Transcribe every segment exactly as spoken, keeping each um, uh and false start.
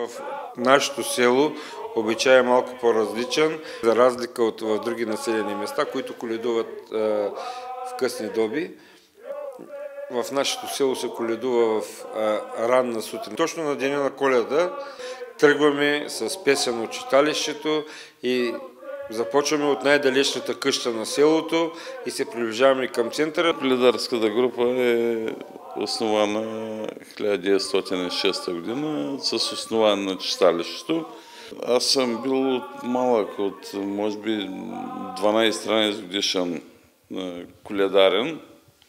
В нашето село обичай е малко по-различен, за разлика от в други населени места, които коледуват е, в късни доби. В нашето село се коледува в е, ранна сутрин. Точно на деня на Коледа тръгваме с песен от читалището и започваме от най-далечната къща на селото и се приближаваме към центъра. Коледарската група е основана хиляда деветстотин и шеста година с основание на читалището. Аз съм бил от малък, от може би дванайсет-тринайсет годишен коледарен.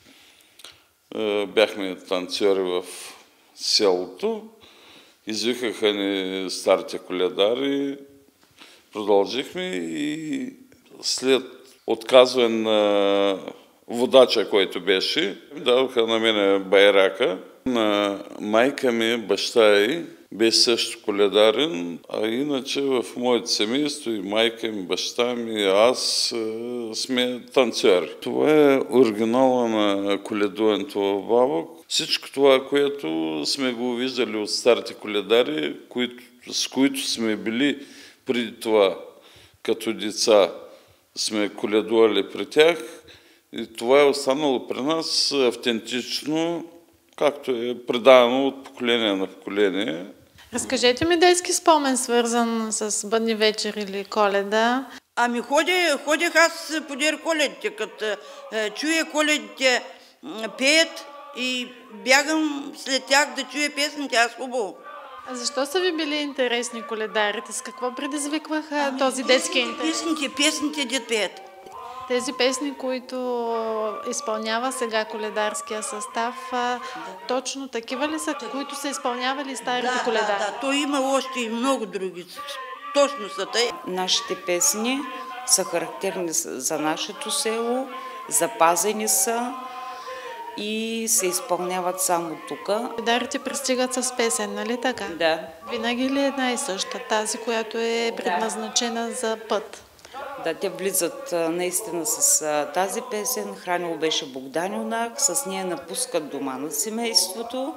Бяхме танцори в селото. Извикаха ни старите коледари. Продължихме и след отказване на водача, който беше, дадоха на мене байрака. На майка ми, баща й, беше също коледарен, а иначе в моето семейство и майка ми, баща ми, аз сме танцори. Това е оригинала на коледуването в Бабок. Всичко това, което сме го виждали от старите коледари, които, с които сме били преди това, като деца, сме коледували при тях и това е останало при нас автентично, както е предавано от поколение на поколение. Разкажете ми детски спомен, свързан с Бъдни вечер или Коледа. Ами ходя, ходях аз подир коледите, като е, чуя коледите пеят и бягам след тях да чуя песните, аз хубаво. А защо са ви били интересни коледарите? С какво предизвикваха ами, този детски интерес? Песните, песните дет пеят. Тези песни, които изпълнява сега коледарския състав, да. Точно такива ли са, които са изпълнявали старите да, коледари? Да, да, то има още и много други. Точно са тъй. Нашите песни са характерни за нашето село, запазени са и се изпълняват само тук. Коледарите пристигат с песен, нали така? Да. Винаги ли една и съща? Тази, която е предназначена да. за път? Да, те влизат наистина с тази песен. Хранило беше Богданюнак, с нея напускат дома на семейството.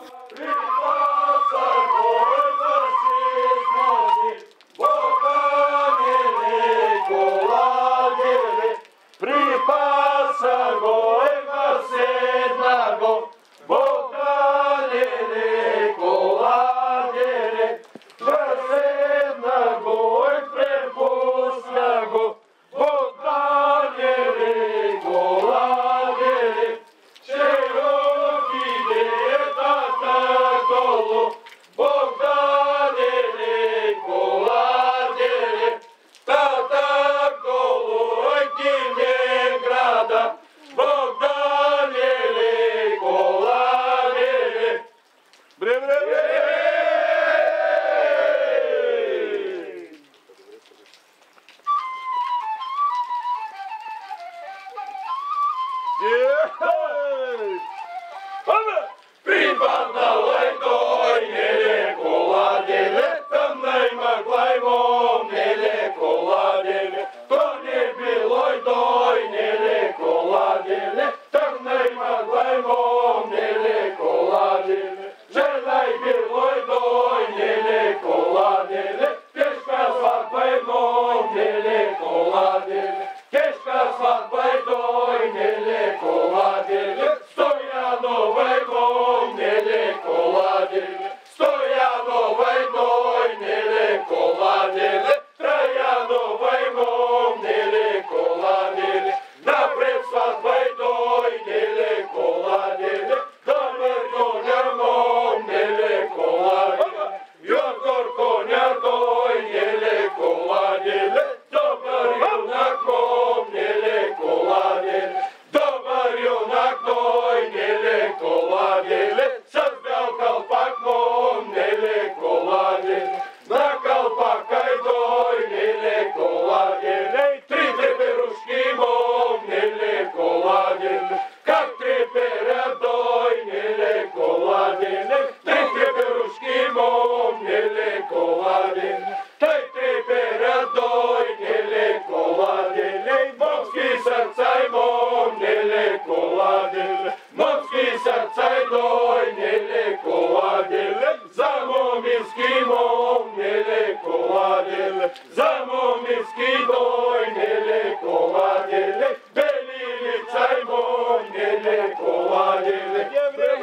за момиски дойнеле коладеле, бели лица и мойнеле коладеле.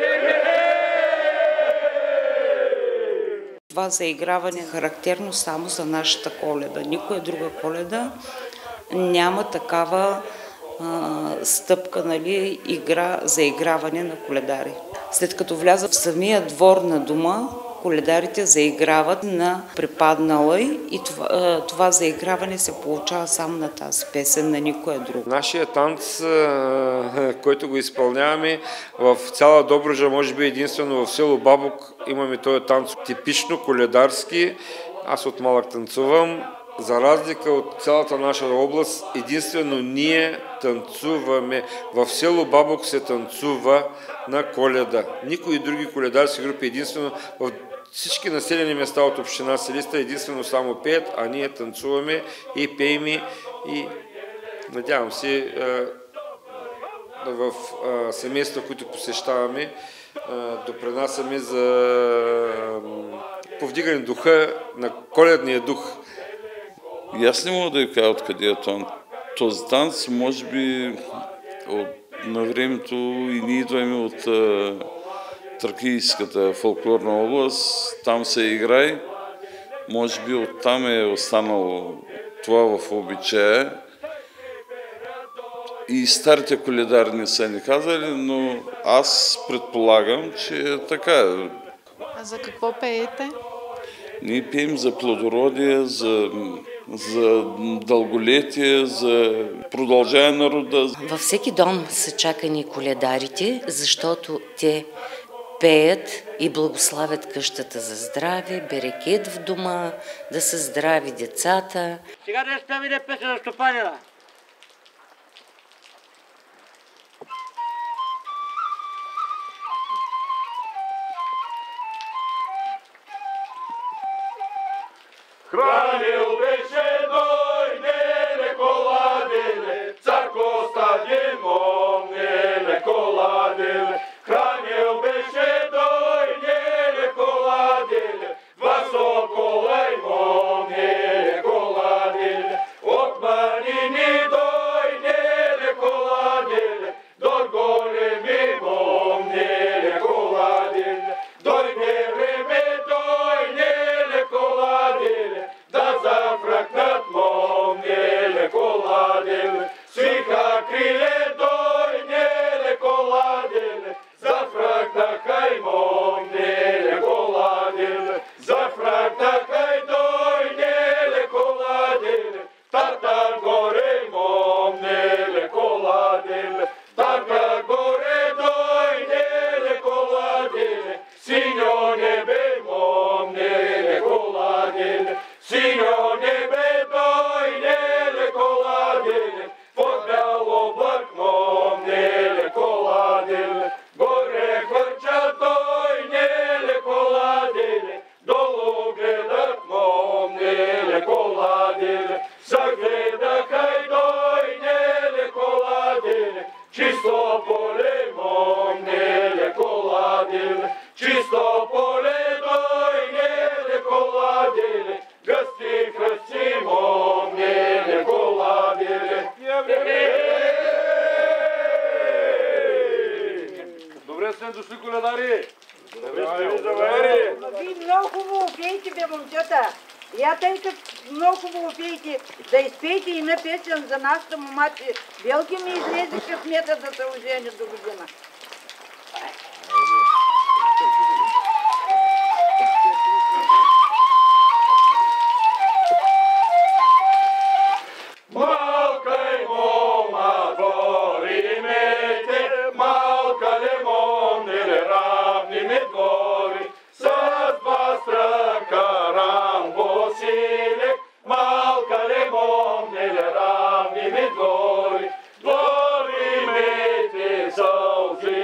Това заиграване е характерно само за нашата Коледа. Никоя друга Коледа няма такава а, стъпка, нали, игра за играване на коледари. След като влязат в самия двор на дома, коледарите заиграват на припаднала и това, това заиграване се получава само на тази песен, на никоя друга. Нашия танц, който го изпълняваме в цяла Добруджа, може би единствено в село Бабук имаме този танц типично коледарски. Аз от малък танцувам. За разлика от цялата наша област, единствено ние танцуваме. В село Бабук се танцува на Коледа. Никои други коледарски групи, единствено в всички населени места от община Силистра единствено само пеят, а ние танцуваме и пеем и надявам се в семейства, които посещаваме, допринасяме за повдигане духа на коледния дух. И аз не мога да ви кажа откъде е този танц. Може би от, на времето и ние идваме от а, Тракийската фолклорна област. Там се играе. Може би оттам е останало това в обичая. И старите коледари не са ни казали, но аз предполагам, че е така. А за какво пеете? Ние пеем за плодородие, за, за дълголетие, за продължаване на рода. Във всеки дом са чакани коледарите, защото те пеят и благославят къщата за здраве, берекет в дома, да са здрави децата. Сега да изпяваме песен на стопанина. Хранил беше дойнеле коладеле, цар Костадин момнеле коладеле. Хранил беше дойнеле коладеле, два сокола и момнеле коладеле. От манини дойнеле коладеле, до големи момнеле коладеле. Дойде време дойнеле коладеле, да зафракнат момнеле коладеле. Свиха криле дойнеле коладеле, зафракнаха и момнеле коладеле. Зафракнаха и дойнеле коладеле, тата горе момнеле коладеле. Тата горе дойнеле коладеле, синьо небе момнеле коладеле. Синьо небе дойнеле коладеле, под бял облак момнеле коладеле. Горе хвърча дойнеле коладеле, долу гледат момнеле коладеле. Загледаха и дойнеле коладеле, чисто поле момнеле коладеле. Чисто поле дойнеле коладеле, гъсти хръсти момнеле коладеле. Добре сте дошли, коледари! Добре сте завери! Вие много хубаво пеете, бе, момчета. Я тъй като много хубаво пеете, да изпеете и на песен за нашата момаче. Белки ми излезе късмета да се ожени до година. Малка и мома двори мете, малка ле момнеле равни ми двори. С два страка рамбо силек, малка ле момнеле равни ми двори. Двори мете сълзи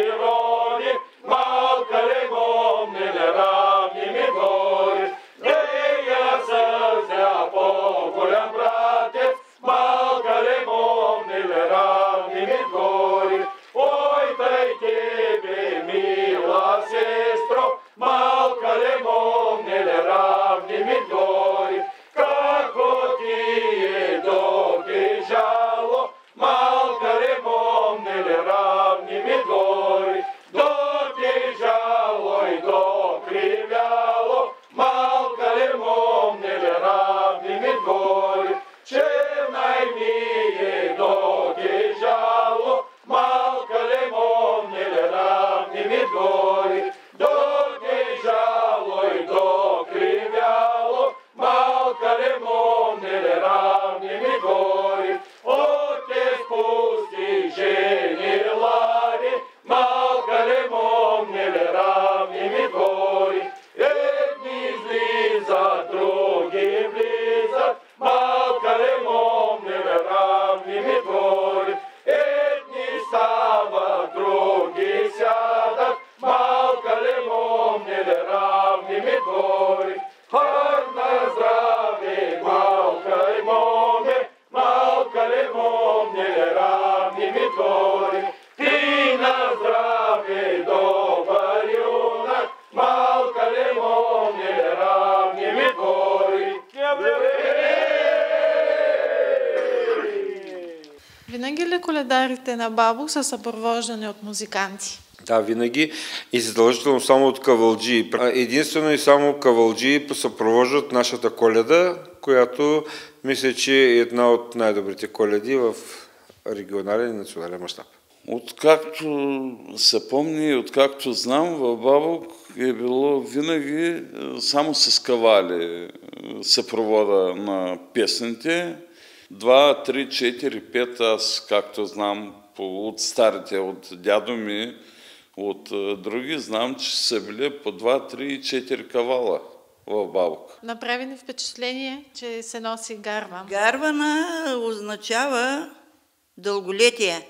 винаги ли коледарите на Бабок са съпровождани от музиканти? Да, винаги и задължително само от кавалджии. Единствено и само кавалджии съпровождат нашата Коледа, която мисля, че е една от най-добрите коледи в регионален и национален мащаб. Откакто се помни и откакто знам, в Бабок е било винаги само с кавали съпровода на песните. Два, три, четири, пет, аз както знам от старите, от дядо ми, от други, знам, че са били по два, три и четири кавала в Бабок. Направи ни впечатление, че се носи гарван. Гарвана означава дълголетие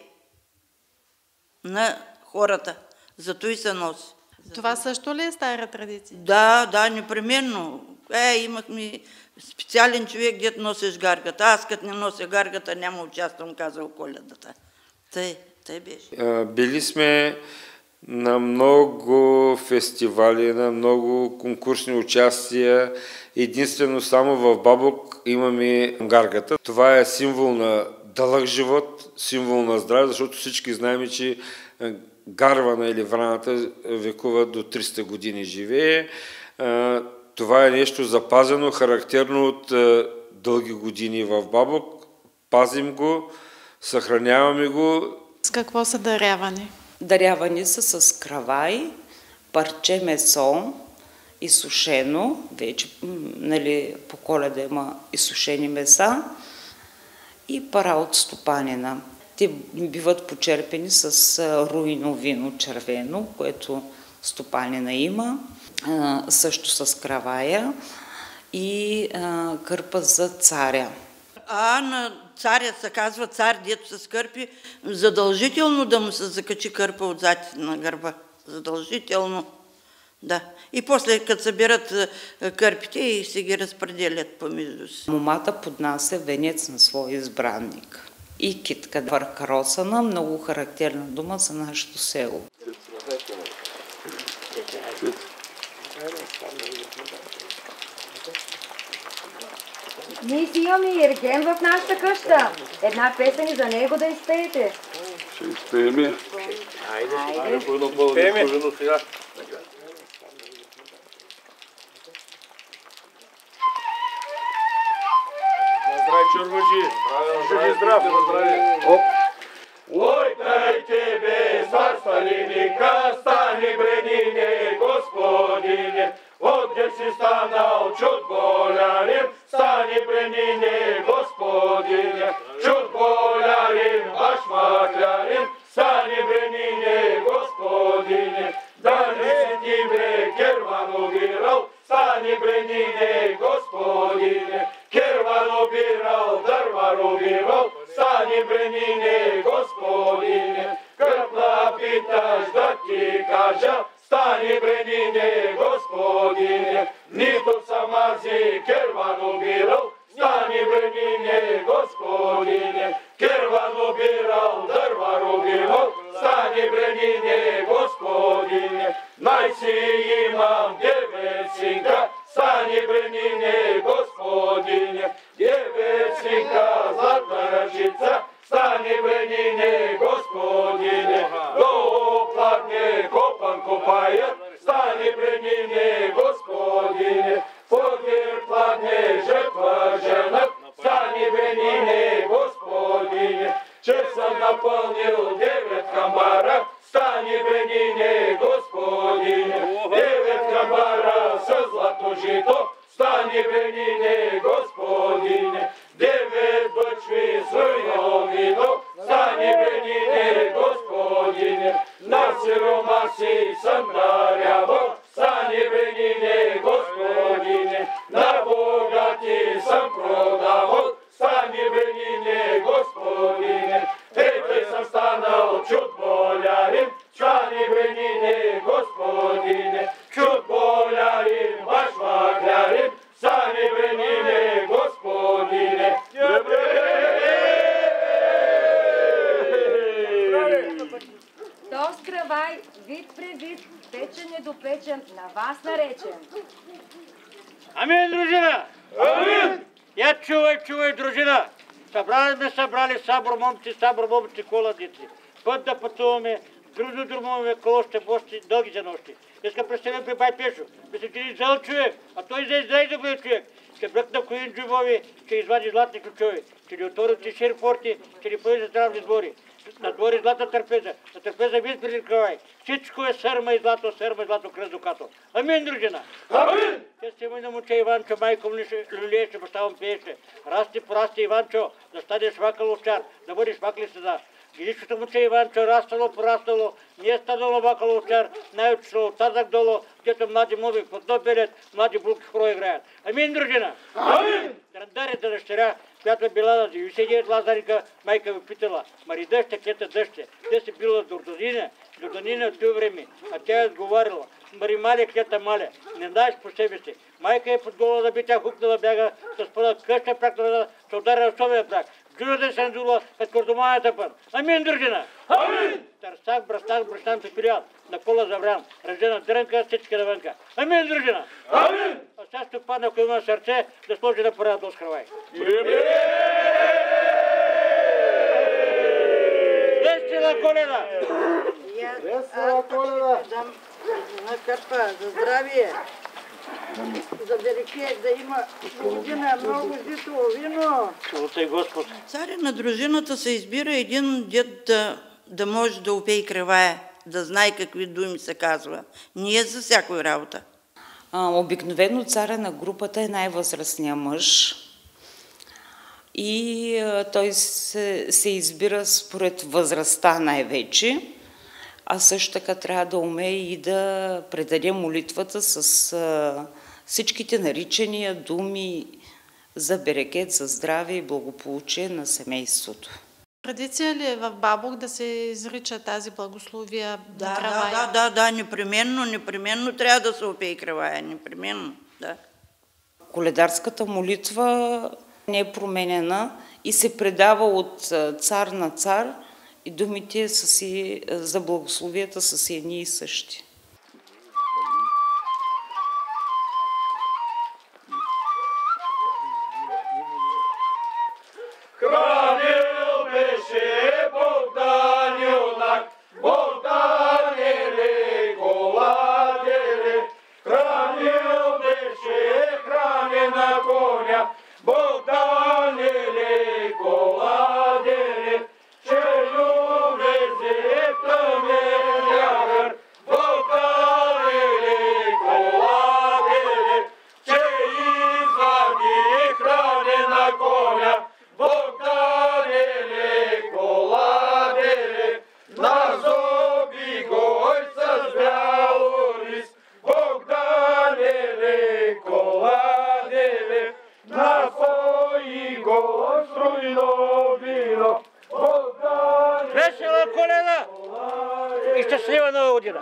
на хората. Зато и се носи. Това също ли е стара традиция? Да, да, непременно. Е, имахме специален човек, дето носиш гаргата. Аз като не нося гаргата, няма участвам, казал Коледата. Тъй, тъй беше. А, били сме на много фестивали, на много конкурсни участия. Единствено само в Бабок имаме гаргата. Това е символ на дълъг живот, символ на здраве, защото всички знаем, че гарвана или враната векува до триста години живее. Това е нещо запазено, характерно от дълги години в Бабок. Пазим го, съхраняваме го. С какво са дарявани? Дарявани са с кравай, парче месо, изсушено, вече нали, по Коледа има изсушени меса, и пара от стопанина. Те биват почерпени с руйно вино червено, което стопанина има, а, също с кравая и а, кърпа за царя. А на царя се казва цар, дето се скърпи, задължително да му се закачи кърпа отзад на гърба. Задължително. Да. И после, като събират кърпите и се ги разпределят помежду си. Момата поднася венец на своя избранник. И китка въркаросана, много характерна дума за нашето село. Ние си имаме и ерген в нашата къща. Една песен и за него да изпеете. Ще изпеем. Айде, айде, изпеем сега. Здравей, чорбаджи! Живи здрав! Оп! Ой, дай тебе, царстволиника, стани бредине, Господине, отде си станал чуд болярин, стани бредине, Господине, чуд болярин, баш маклярин, стани бредине, Господине, да не си ти бре керван обирал, стани бредине, Господине, керван обирал, дървар обирал, стани бредине, Господине, кърпна питаш да ти кажа, стани бредине, Господине, нито самази керван обирал, стани бредине, Господине, керван обирал, дървар обирал, стани бредине, Господине, най-си имам девет синка, стани бредине, Господине, девет синка, златна ръчица, стани бредине, Господине, до пладне копан копаят, стани бредине, Господине, подир пладне жертва женът, стани бредине, Господине, че съм напълнил девет камбара, стани бредине, Господине, девет камбара със злато жито, стани бредине, Господине, девет бъчви с руйно вино, стани бредине, Господине, на сиромаси съм дарявал, стани бредине, Господине, на богати съм продавал, стани бредине, Господине, ей съм станал чуд болярин, стани бредине, Господине, чуд болярин, баш маклярин, стани бредине, Господине. Тос кравай, вид превид, печен недопечен, на вас наречен. Амин, дружина! Амин! Я чувай, чувай, дружина! Събрали сме събрали сабор момци, сабор момци, коладици. Път да пътуваме, друго друго колоще, бощи, дълги за нощи. Иска представя при бай Пешо. Мисля, че ни зъл човек, а той за излезе бъде човек. Ще бръкна коин джубови, ще извади златни ключови, ще ни отворят си шерпорти, ще ни поеде за здравни сбори. На двори злата трапеза, на трапеза вид приликавай. Всичко е сърма и злато, сърма и злато кръс докато. Амин, дружина! Амин! Те сте ми на момче Иванчо, майко ми люлиеше, баща му пиеше. Расти, порасти, Иванчо, да станеш вакъл овчар, да бъдеш вакли седа. Гилищото момче Иванчо, растало, порастало, не е станало вакъл овчар, най-отшло от тазък долу, дето млади моби под дно белят, млади булки хора играят. Амин, дружина! Амин! Трандарята дъщеря, която е била на деветдесет и девет лазарика, майка ми питала, мари дъще, кета дъще, те си била Дорданина, Дорданина от това време, а тя е отговаряла, мари мале, кета мале, не знаеш по себе си. Майка е под гола да би тя хукнала бяга, с пъда къща пракнала, се ударя в совия прак. Джуда се надула, като кордоманята пън. Амин, дружина! Амин! Търсах, бръстах, бръщан се пилял, на кола заврян, ръжена дрънка, всички навънка. Амин, дружина! Амин! А сега ще падна, ако има сърце, да сложи да порядат до скравай. Весела Коледа! Весела Коледа! На кърпа, за здравие! За берекет, да има година, много жито, вино. Слутай Господ. Царя на дружината се избира един дед да, да може да опее кривая, да знае какви думи се казва. Не е за всякой работа. А, обикновено царя на групата е най-възрастният мъж и а, той се, се избира според възрастта най-вече, а също така трябва да умее и да предаде молитвата с а, всичките наричания думи за берекет, за здраве и благополучие на семейството. Традиция ли е в Бабук да се изрича тази благословия да, на кравая? Да, да, да, да, непременно, непременно трябва да се опее кравая, непременно, да. Коледарската молитва не е променена и се предава от цар на цар и думите са си, за благословията са си едни и същи. Хранил беше Богдан юнак, Богдан еле коладеле. Хранил беше хранена коня, Богдан еле коладеле. Че любезе в тъмен ягър, Богдан еле коладеле. Че извади хранена коня, Богдан еле коладеле. На зоби гой с бяло рис, Богдан еле коладеле. На свои гой струйно вино, Богдан еле. Весела Коледа и щастлива нова година!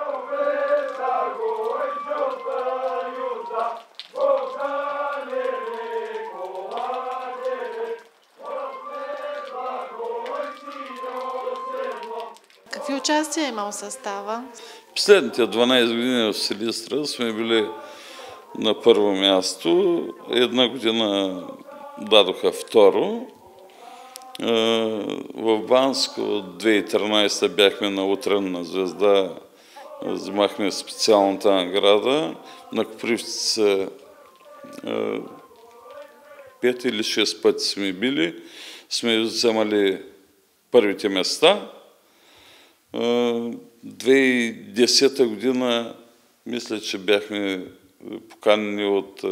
Какви участия е имал състава? Последните дванайсет години в Силистра сме били на първо място. Една година дадоха второ. В Банско от две хиляди и тринайсета бяхме на утренна звезда, взимахме специалната награда. На Копривщица пет или шест пъти сме били, сме вземали първите места. две хиляди и десета година мисля, че бяхме поканени от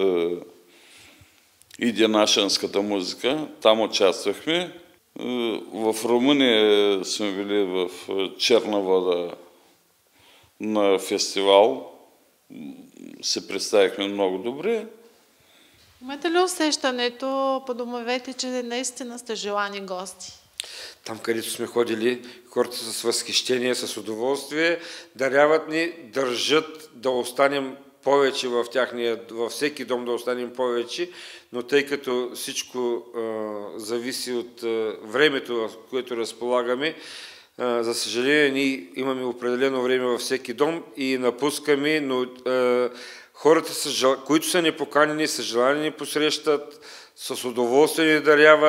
идинашенската музика. Там участвахме. В Румъния сме били в Черна вода на фестивал. Се представихме много добре. Имате ли усещането по домовете, че наистина сте желани гости? Там, където сме ходили, хората с възхищение, с удоволствие, даряват ни, държат да останем повече в тяхния, във всеки дом да останем повече, но тъй като всичко а, зависи от а, времето, в което разполагаме, а, за съжаление, ние имаме определено време във всеки дом и напускаме, но а, хората, са, които са непоканени, са желани ни посрещат, с удоволствие ни даряват,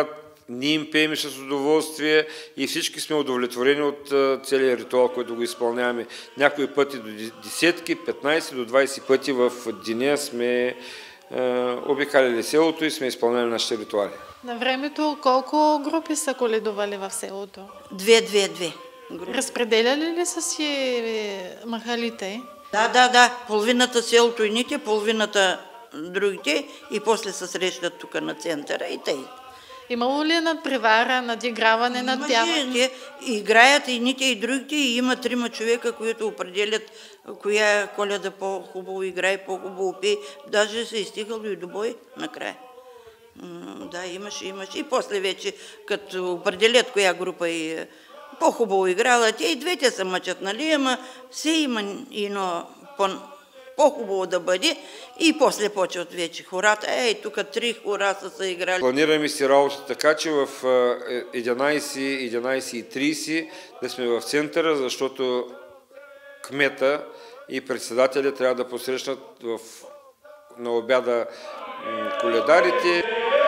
ние им пеем с удоволствие и всички сме удовлетворени от целият ритуал, който го изпълняваме. Някои пъти до десетки, петнайсет до двайсет пъти в деня сме обикаляли селото и сме изпълняли нашите ритуали. На времето колко групи са коледували в селото? Две, две, две. Разпределяли ли са си махалите? Да, да, да. Половината селото едните, половината другите и после се срещат тук на центъра и тъй. Имало ли надпревара, надиграване, надпяване? Имаше, играят и едните и другите и има трима човека, които определят коя Коледа по-хубаво играе, по-хубаво пее. Даже се е стигало и до бой накрая. Да, имаше, имаше. И после вече, като определят коя група е по-хубаво играла, те и двете се мъчат, нали, ама все има едно по-хубаво да бъде и после почват вече хората. Ей, тук три хора са се играли. Планираме си работа така, че в единайсет, единайсет и трийсет да сме в центъра, защото кмета и председателя трябва да посрещнат в, на обяда коледарите.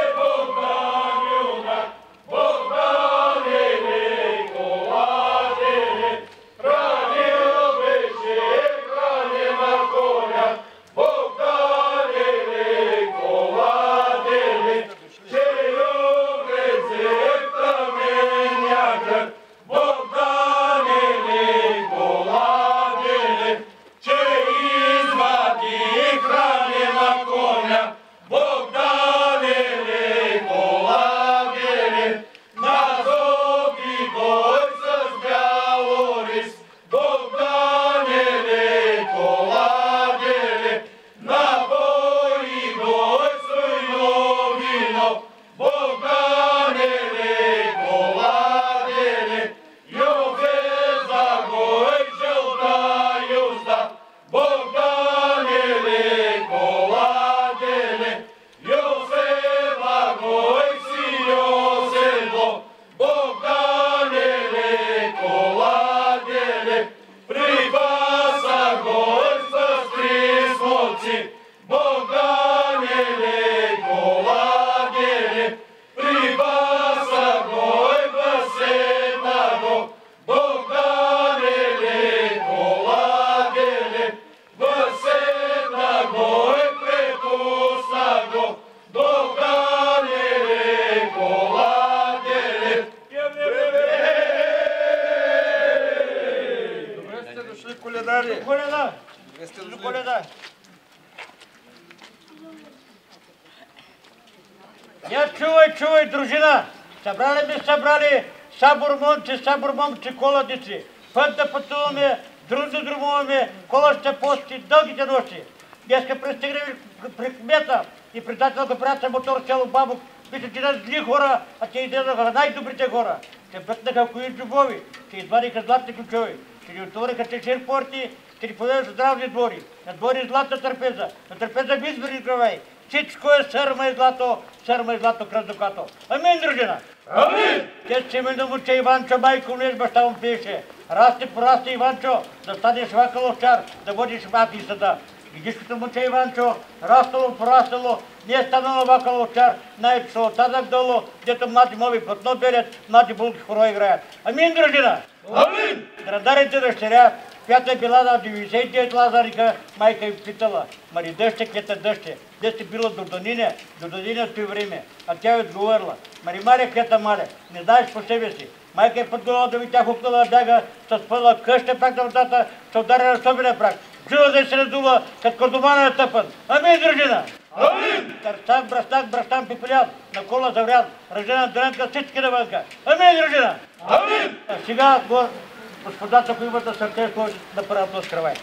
Я чувай, чувай, дружина! Събрали би събрали сабор момци, сабор момци, коладици. Път да пътуваме, друг да друмуваме, кола ще пости дългите нощи. Днеска пристигнали при кмета и председател кооперация мотор село Бабук. Мисля, че не зли хора, а те излезаха най-добрите хора. Те бътнаха кои джобови, те извадиха златни ключови, ще ни отвориха течер порти, ще ни поведат в здравни двори. На двори златна трапеза, на трапеза в избори гравей. Всичко е сърма и злато, сърма и злато кръздокато. Амин, дружина! Амин! Те ще ми да муча Иванчо, майко млеж, баща му пише. Расти порасти, Иванчо, да станеш вакъл овчар, да водиш мафи и съда. Видишкото муча Иванчо, растало, порастало, не е станало вакъл овчар, най-чо оттатък долу, дето млади мови платно белят, млади булки хоро играят. Амин, дружина! Амин! Грандарите дъщеря, пята била на деветдесет и девет лазарика, майка им питала, мари дъще, кета дъще, де сте била до Данине, до Данине в това време, а тя отговорила, мари Мария, кета мале, не знаеш по себе си. Майка е подгонала да ви тя хукнала бяга, с пъла къща прак на вратата, се ударя на собения прак. Жила да се раздува, като кордомана е тъпан. Амин, дружина! Амин! Търстак, брастак, бращан, пипелян, на кола заврян, ръжена дрънка, всички навънка. Амин, дружина! Амин! А сега, господата, ако имате сърцето, да правят на скръвай.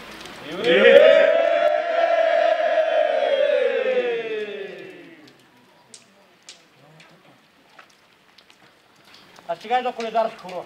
А сега е до коледарски хоро.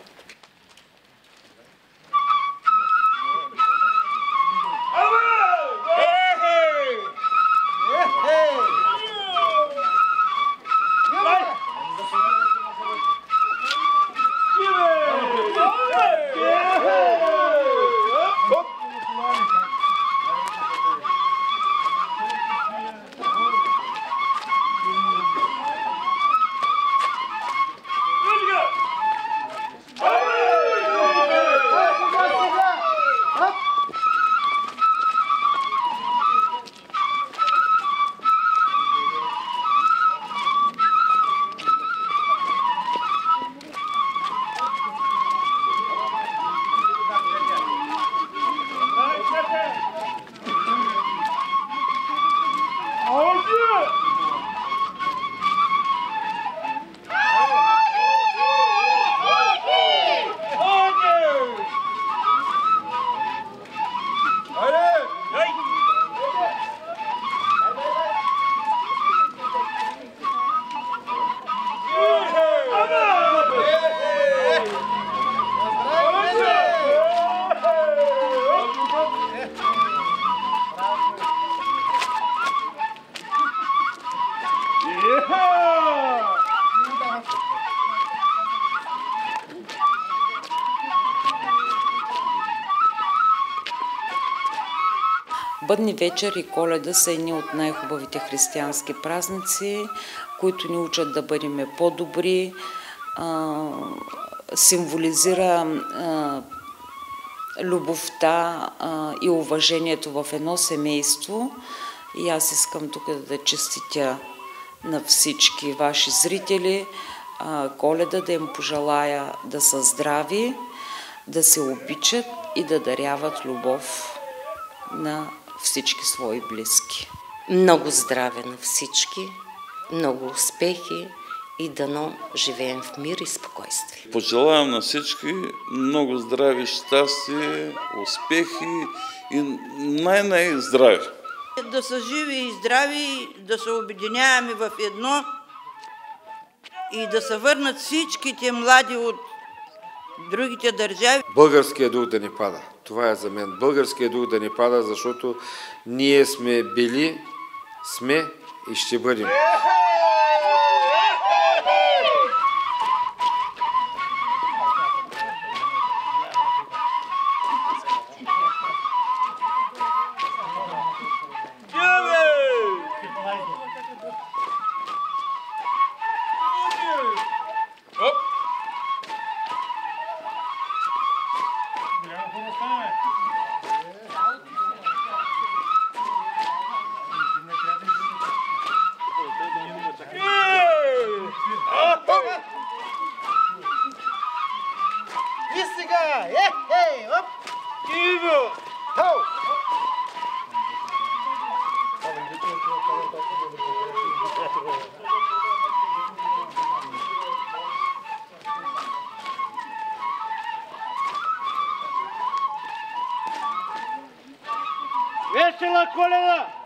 Бъдни вечер и Коледа са едни от най-хубавите християнски празници, които ни учат да бъдем по-добри, а, символизира а, любовта а, и уважението в едно семейство. И аз искам тук да честитя на всички ваши зрители а, Коледа, да им пожелая да са здрави, да се обичат и да даряват любов на всички свои близки. Много здраве на всички, много успехи и дано живеем в мир и спокойствие. Пожелавам на всички много здраве, щастие, успехи и най-най-здраве. Да са живи и здрави, да се обединяваме в едно и да се върнат всичките млади от другите държави. Българският дух да не пада. Това е за мен. Българският дух да не пада, защото ние сме били, сме и ще бъдем. И сега! Е, е, оп! Иво! Хау! Весела Коледа!